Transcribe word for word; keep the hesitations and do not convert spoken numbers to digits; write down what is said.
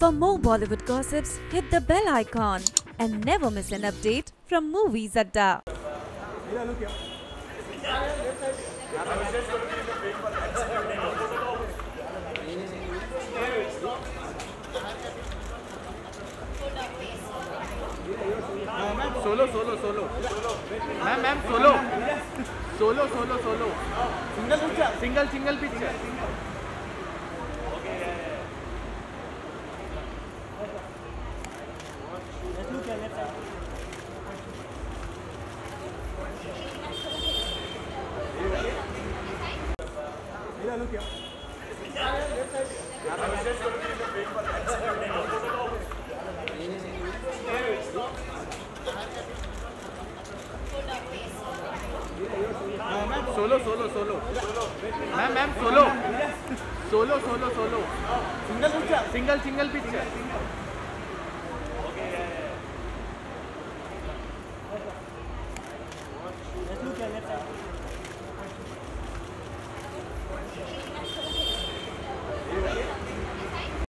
For more Bollywood gossips, hit the bell icon and never miss an update from Movies Adda. Solo, solo, solo. Ma'am, ma'am, solo. Solo, solo, solo. Single picture. Single, single picture. Let's look at left side. Here, look here. Left side. Solo, solo, solo. Ma'am, ma'am, solo. Solo, solo, solo. Single picture. Single, single picture. Let's look at left side.